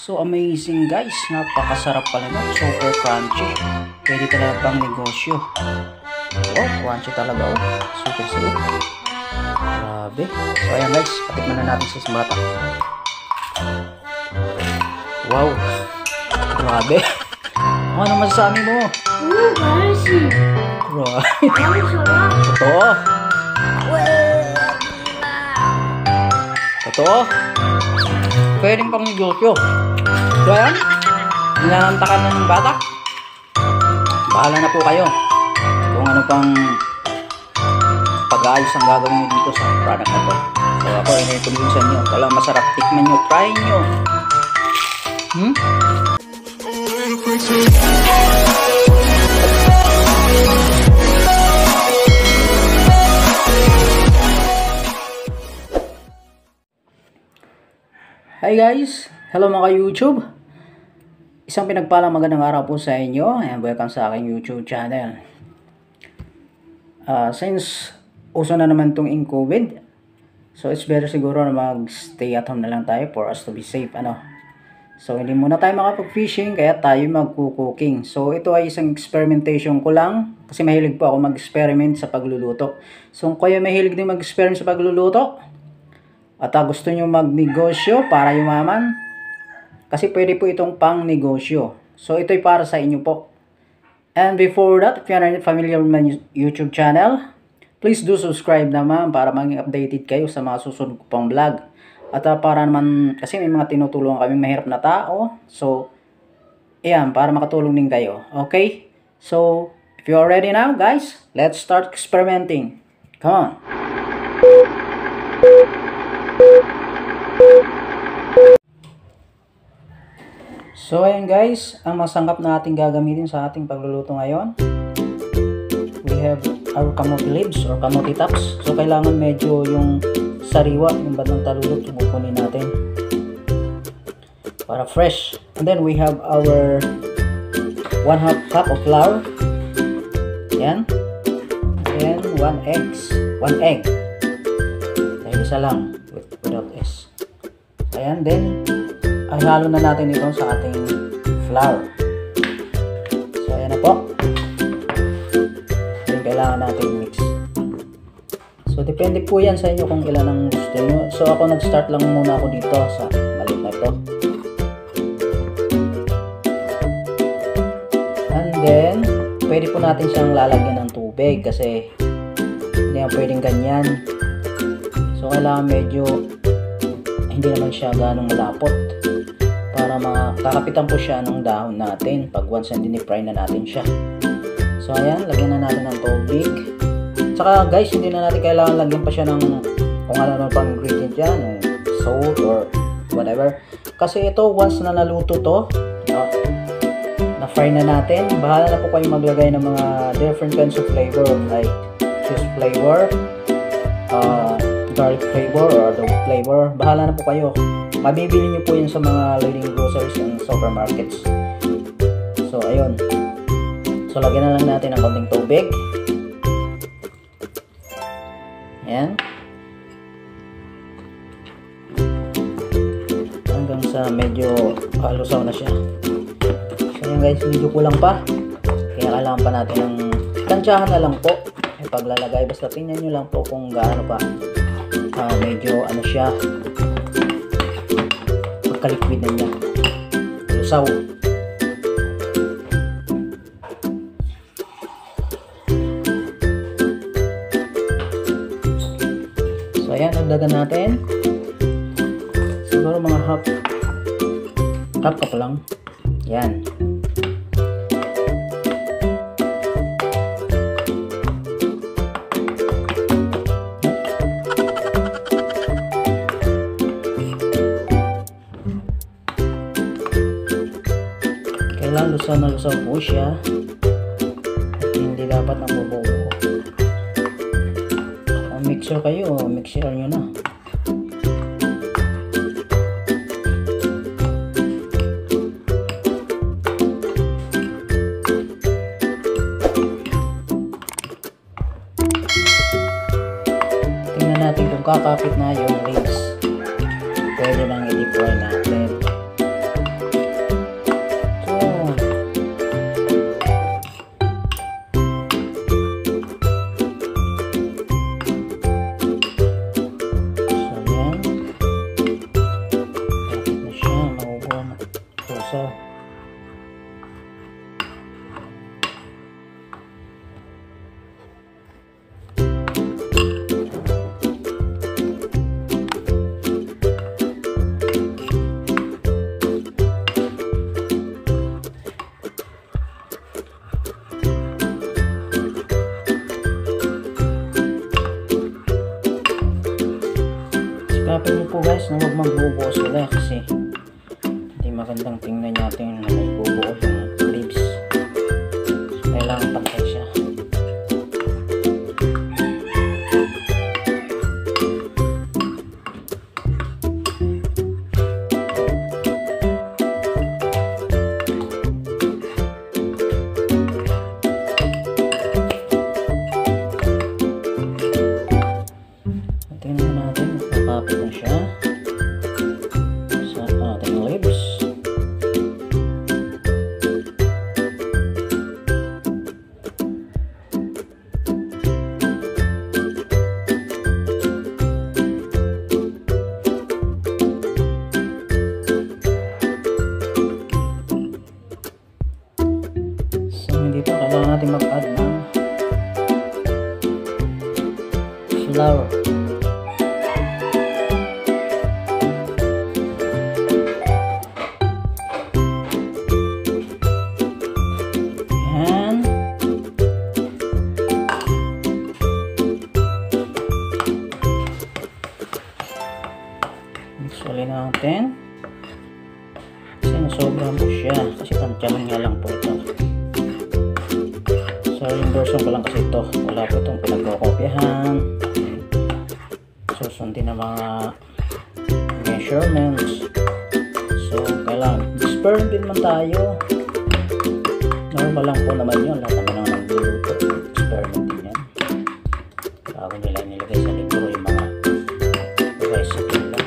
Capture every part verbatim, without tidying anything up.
So amazing guys, napakasarap pala ito, super crunchy. Pwede talaga pang negosyo. Oh, crunchy talaga oh, super sarap. Grabe. So ayan guys, patikman na natin sa isang bata. Wow, grabe. Ano masasabi mo? Mm, crunchy. Grabe. Totoo. Totoo. Pwedeng pang negosyo. So ayan, nanantakan na ng bata. Bahala na po kayo kung ano pang pag-aayos ang gagawin nyo dito sa product na to. So ako ay naikumbin sa inyo. Talagang masarap. Tikman nyo. Try nyo. Hmm? Hi guys! Hello mga YouTube! Isang pinagpalang magandang araw po sa inyo and welcome sa aking YouTube channel. Uh, since uso na naman itong in COVID, so it's better siguro na mag-stay at home na lang tayo for us to be safe. Ano? So hindi muna tayo makapag-fishing kaya tayo mag-cooking. So ito ay isang experimentation ko lang kasi mahilig po ako mag-experiment sa pagluluto. So kung kayo mahilig din mag-experiment sa pagluluto, at uh, gusto nyo magnegosyo para yumaman, kasi pwede po itong pang negosyo. So ito'y para sa inyo po. And before that, if you are not familiar with my YouTube channel, please do subscribe naman para maging updated kayo sa mga susunod ko pang vlog. At uh, para naman, kasi may mga tinutulungan kami mahirap na tao. So, ayan, para makatulong din kayo. Okay? So, if you are ready now, guys, let's start experimenting. Come on. So ayan guys, ang masangkap na ating gagamitin sa ating pagluluto ngayon, we have our kamote leaves or kamote tops. So kailangan medyo yung sariwa, yung bandang talulot, yung kukunin natin para fresh. And then we have our one half cup of flour. Yan. And one eggs, one egg. Dahil isa lang without S. Ayan, then ay halo na natin ito sa ating flour. So ayan na po. Yung kailangan natin mix. So depende po yan sa inyo kung ilan ang gusto nyo. So ako nag-start lang muna ako dito sa maliit na ito. And then pwede po natin siyang lalagyan ng tubig kasi hindi yan pwedeng ganyan. So kailangan medyo hindi naman siya ganong malapot para makakapitan po siya ng dahon natin pag once and dinifry na natin siya. So ayan, lagyan na natin ng tubig. Saka guys, hindi na natin kailangan lagyan pa siya ng kung ano naman pang ingredient yan, ng salt or whatever. Kasi ito, once na naluto to, uh, na-fry na natin, bahala na po kayo maglagay ng mga different kinds of flavor like cheese flavor, uh, garlic flavor or adobo flavor. Bahala na po kayo. Mabibili nyo po yun sa mga leading groceries and supermarkets. So ayun. So lagyan na lang natin ng konting tubig. Ayan. Hanggang sa medyo halusaw na siya. So ayan guys, medyo kulang pa. Kaya kailangan pa natin ng tansyahan na lang po. Yung paglalagay. Basta tingnan nyo lang po kung gaano pa. Uh, medyo ano siya, magka-liquid na niya, lusaw. So ayan, nagdagan natin siguro mga half half cup lang. Yan. Kailangan lusaw na lusaw po siya. Hindi dapat nabubuo. Kung mixer kayo, mixer nyo na. Tingnan natin kung kakapit na yung leaves. Pwede nang i-deploy natin. na huwag magbubuo sila kasi hindi magandang tingnan natin na may bubuo yung leaves. So, kailangan pantay siya. Tingnan natin, makakapit na siya sa ating leaves. So, dito kailangan natin mag-add ng flower. Mix ulit natin kasi nasobrahan po siya kasi tansyaman nga lang po ito. So yung version ko lang kasi ito, wala po itong pinagkokopyahan, susundin ng mga measurements. So kailangan experiment din man tayo, normal lang po naman yun, lahat naman ang nagluluto experiment din yan bago nila nilagay sa libro yung mga recipe nila.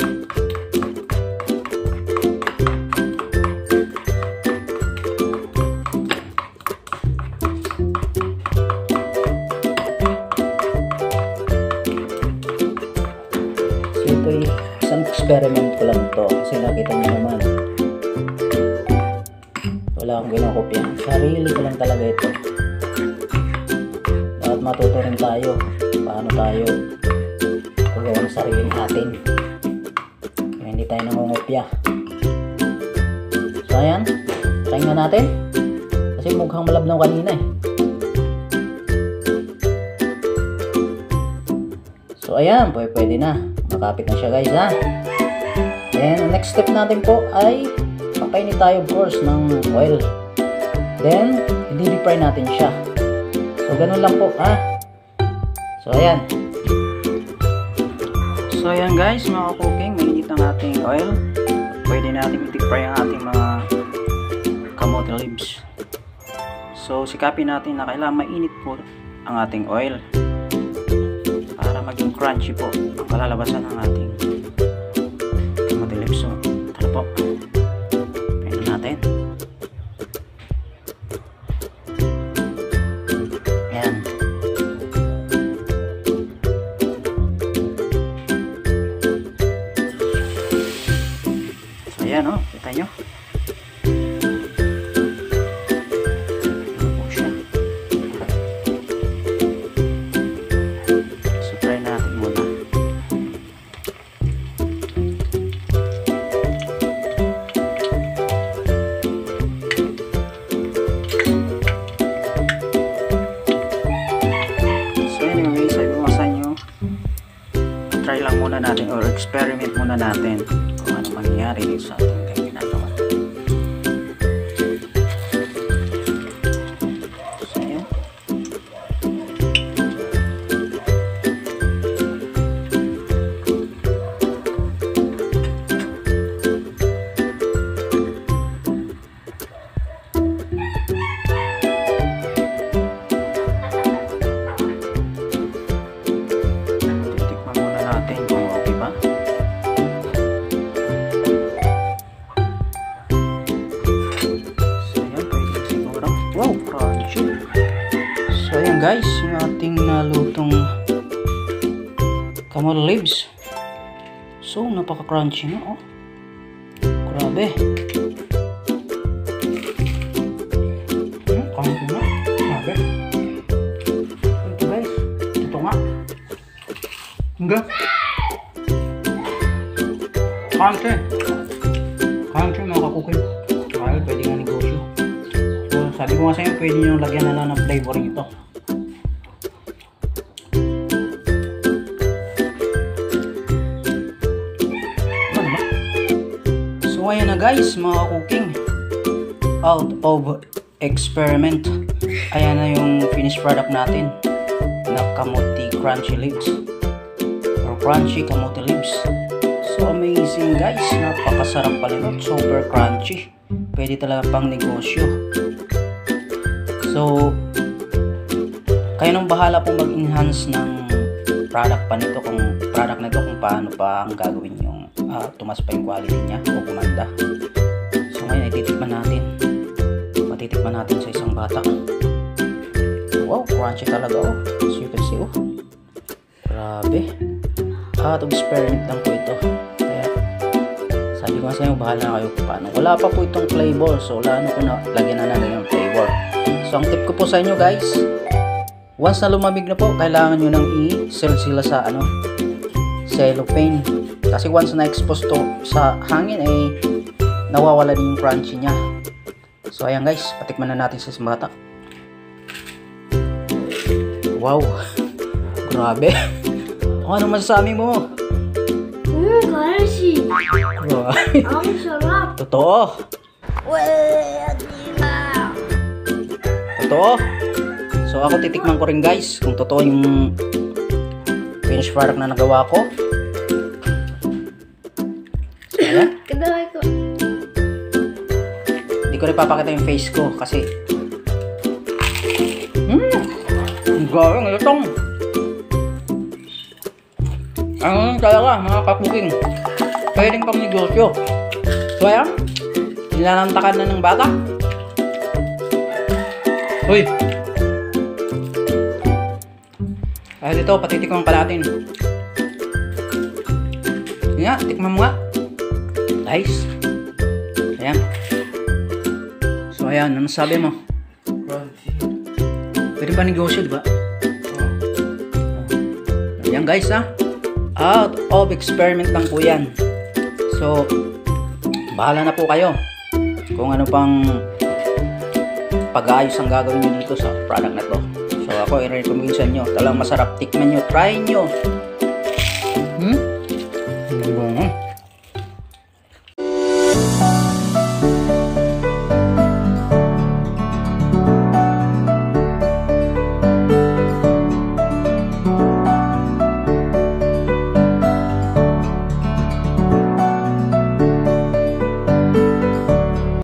Ito'y isang experiment ko lang to kasi nakita nyo naman wala akong ginakopya, sarili ko lang talaga ito. Dapat matuto rin tayo paano tayo paggawa ng sarili natin kaya hindi tayo nangungopya. So ayan, try nga natin kasi mukhang malabnaw kanina eh. So ayan, pwede, pwede na. Makapit na siya guys ha. Then next step natin po ay pakainit tayo of course ng oil. Then i-deep fry natin siya. So ganun lang po ha. So ayan. So ayan guys, mga cooking, mainit ang ating oil. Pwede natin i-deep fry ang ating mga kamote leaves. So sikapin natin na kailangan mainit po ang ating oil para maging crunchy po ang kalalabasan ng ating kamote leaves. So tala po, pwede natin. Ayan. So ayan o, oh, kita nyo. Try lang muna natin or experiment muna natin kung ano mangyayari dito sa ating ginagawa. So yun. Wow, crunchy. So ayan guys, yung ating nalutong kamote leaves. So napaka crunchy na oh. Grabe. Hmm, crunchy na. Grabe. Ito guys, ito nga. Enggak. Crunchy. Crunchy mga kakukin. Kaya pwede nga negosyo. Sabi ko nga sa'yo, pwede nyo lagyan na lang ng flavoring ito. ayan na guys, mga cooking. Out of experiment. Ayan na yung finished product natin na kamote crunchy leaves or crunchy kamote leaves. So amazing guys, napakasarap pala nun, super crunchy. Pwede talaga pang negosyo. So kayo nang bahala po mag-enhance ng product pa nito, kung product na ito, kung paano pa ang gagawin yung uh, tumas pa yung quality niya o kumanda. So ngayon ay titikman natin. Matitikman natin sa isang bata. Wow, crunchy talaga oh. As you can see oh. Grabe. Out of experiment lang po ito. Kaya sabi ko nga sa inyo, bahala na kayo kung paano. Wala pa po itong flavor. So wala na po na lagyan na namin yung flavor. So ang tip ko po sa inyo guys, once na lumamig na po, kailangan nyo nang i-seal sila sa ano, cellophane. Kasi once na expose to sa hangin ay nawawala din yung crunchy niya. So ayan guys, patikman na natin sa bata. Wow. Grabe. O ano masasabi mo? Mmm, crunchy. Grabe. Ang sarap. Totoo. Well, diba? Totoo. So ako titikman ko rin guys kung totoo yung finished product na nagawa ko. So ayan. Kadaway ko. Hindi ko rin papakita yung face ko kasi hmm, gawin ang itong ano talaga mga kapuking, pwedeng pang negosyo. So ayan, nilalantakan na ng bata. Uy, ay dito, patitikman pa natin. Yan nga, tikman mo nga. Nice. Ayan. So ayan, ano sabi mo? Pwede pa negosyo, diba? Ayan guys ha. Out of experiment lang po yan. So, bahala na po kayo kung ano pang pag-aayos ang gagawin nyo dito sa product na to. So ako i-recommend sa inyo, talagang masarap, tikman nyo, try nyo. Hmm?